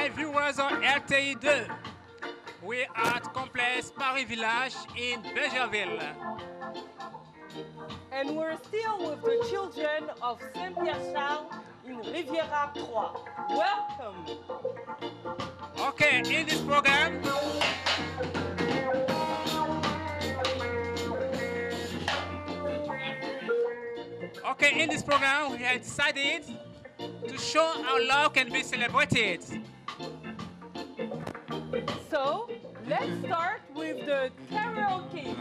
my viewers on RTI 2. We are at Complex Paris Village in Bejerville. And we're still with the children of Saint-Pierre-Charles in Riviera 3. Welcome. Okay, in this program, we have decided to show how love can be celebrated. So, let's start with the karaoke.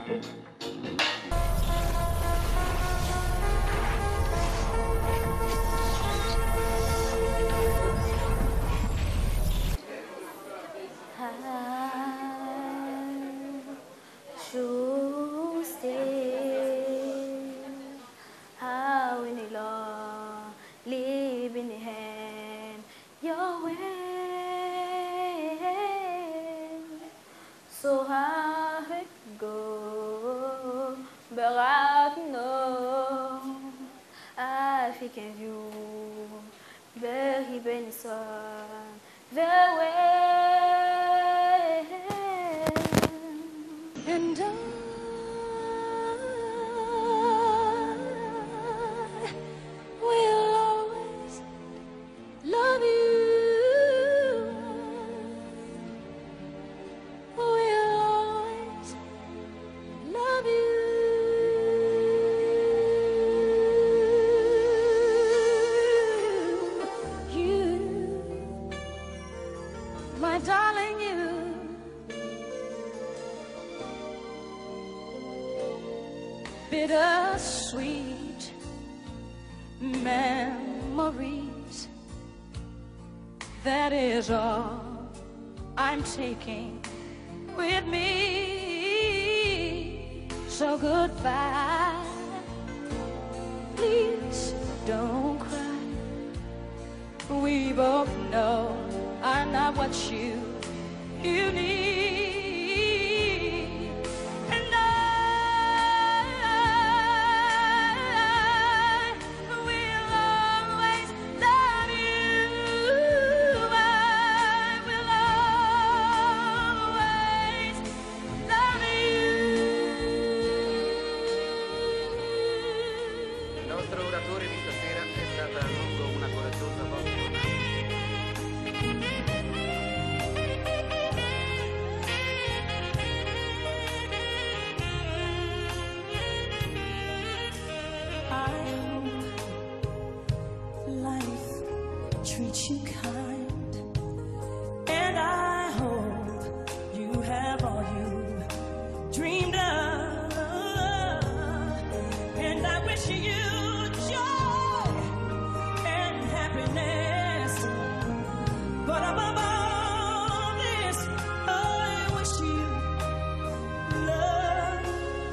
So how it go, but I know I think of you, very benison, the way, and I will always love you. My darling, you bittersweet memories. That is all I'm taking with me. So goodbye. Please don't cry. We both know I'm not what you need, and I will always love you. I will always love you. Il nostro oratore di stasera è stata a lungo una coraggiosa vostra. Treat you kind, and I hope you have all you dreamed of, and I wish you joy and happiness, but above all this, I wish you love.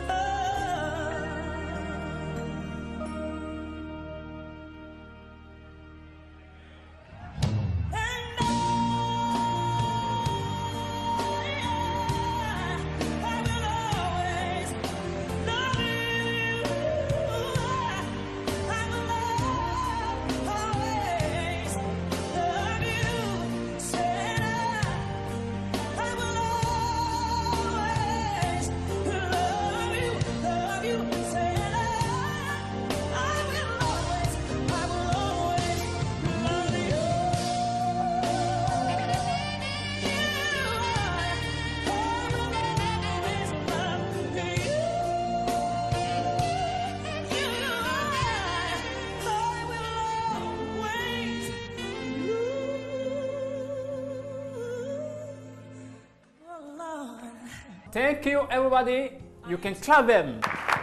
Thank you, everybody. You can clap them.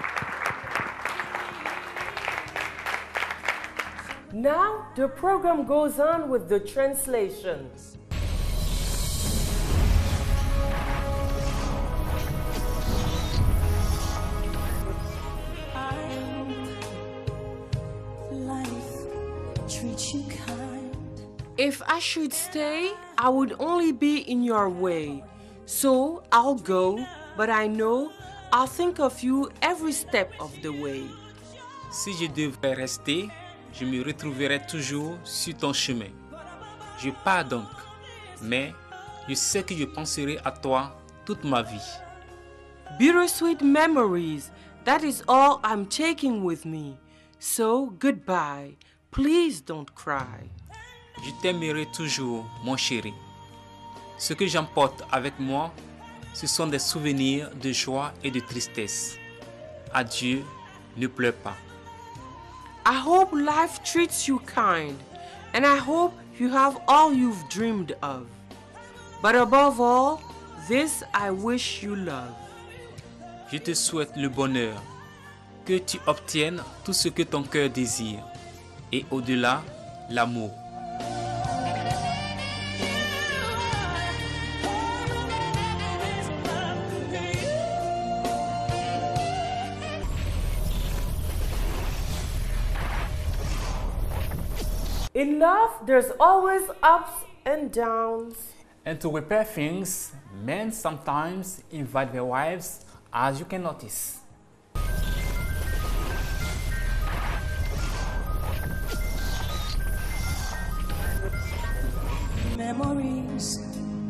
Now the program goes on with the translation. If I should stay, I would only be in your way. So I'll go, but I know I'll think of you every step of the way. Si je devais rester, je me retrouverai toujours sur ton chemin. Je pars donc, mais je sais que je penserai à toi toute ma vie. Bittersweet memories, that is all I'm taking with me. So, goodbye. Please don't cry. Je t'aimerai toujours, mon chéri. Ce que j'emporte avec moi, ce sont des souvenirs de joie et de tristesse. Adieu, ne pleure pas. I hope life treats you kind, and I hope you have all you've dreamed of. But above all, this I wish you love. Je te souhaite le bonheur, que tu obtiennes tout ce que ton cœur désire, et au-delà, l'amour. In love, there's always ups and downs. And to repair things, men sometimes invite their wives, as you can notice. Memories.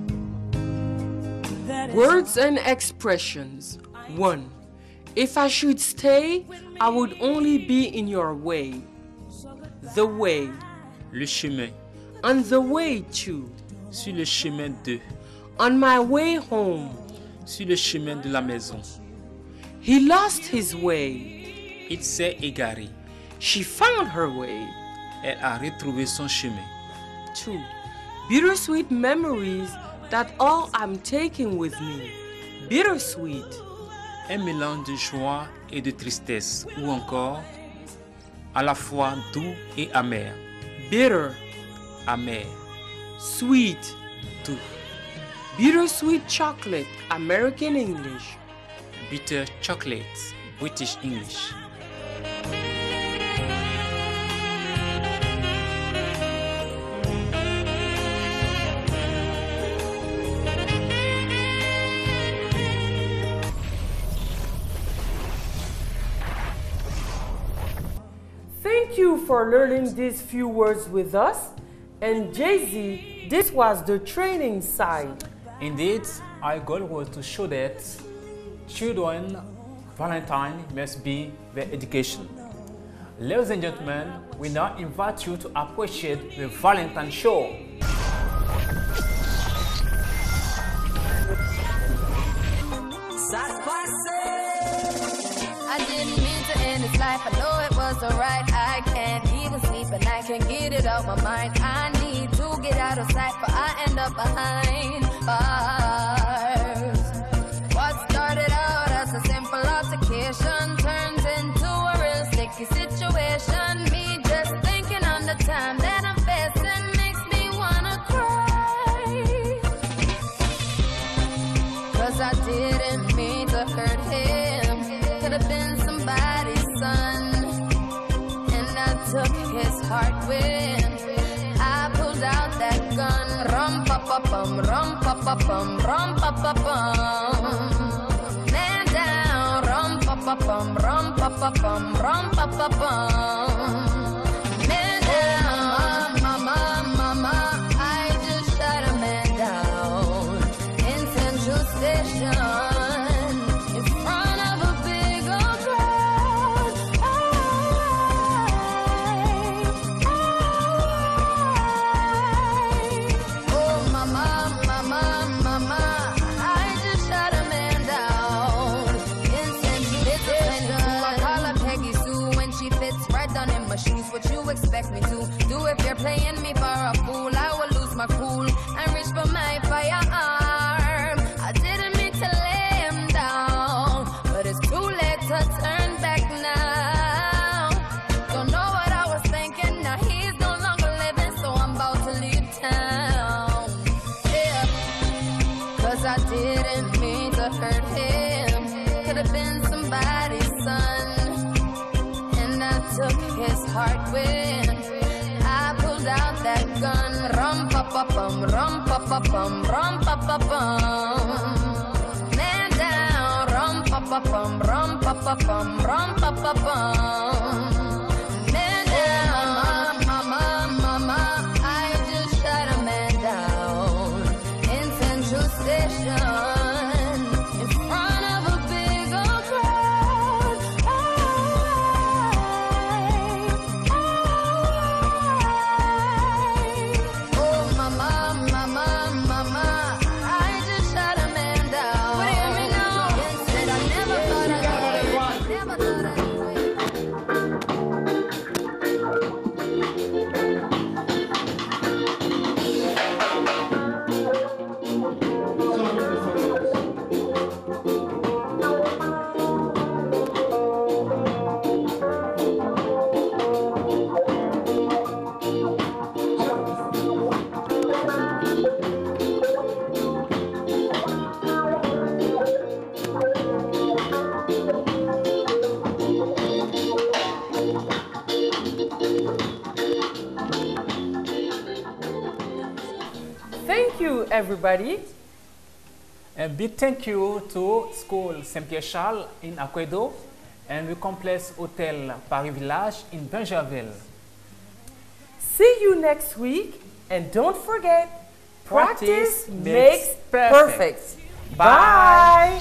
Words and expressions. 1. If I should stay, I would only be in your way. The way. Le chemin. On the way to. Sur le chemin de. On my way home. Sur le chemin de la maison. He lost his way. Il s'est égaré. She found her way. Elle a retrouvé son chemin. 2. Bittersweet memories, that all I'm taking with me. Bittersweet. Un mélange de joie et de tristesse, ou encore à la fois doux et amer. Bitter. Amer. Sweet. Doux. Bittersweet chocolate, American English. Bitter chocolate, British English. Thank you for learning these few words with us. And Jay-Z, this was the training side. Indeed, our goal was to show that children, Valentine must be their education. Ladies and gentlemen, we now invite you to appreciate the Valentine show. I didn't mean to end this life. I know it wasn't right. I can't even sleep and I can't get it out my mind. I need to get out of sight, but I end up behind bars. What started out as a simple altercation turns into a real sticky situation. Me just thinking on the time that I'm facing makes me wanna cry. 'Cause I didn't mean to hurt him. Could have been somebody's son, and I took his heart when I pulled out that gun. Rum pa pa bum, rum pa pa bum, rum pa pa bum. Man down, rum pa pa bum, rum pa pa bum, rum pa pa bum. Man down, mama, mama, I just shot a man down in Central Station. What you expect me to do if you're playing me for a fool? I will lose my cool and reach for my firearm. I didn't mean to lay him down, but it's too late to turn back now. Don't know what I was thinking, now he's no longer living, so I'm about to leave town. Yeah, 'cause I didn't mean to hurt him. Could have been somebody's son, took his heart when I pulled out that gun. Rum pa pa bum, rum pa pa bum, rum pa pa bum. Man down, rum pa pa bum, rum pa pa bum, rum pa pa bum. Man down, mama, mama, I just shot a man down everybody. And big thank you to School Saint-Pierre Charles in Aquedo and the Complex Hotel Paris Village in Benjerville. See you next week, and don't forget, practice makes perfect. Bye.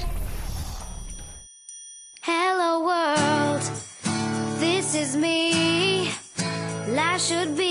Hello world, this is me. Life should be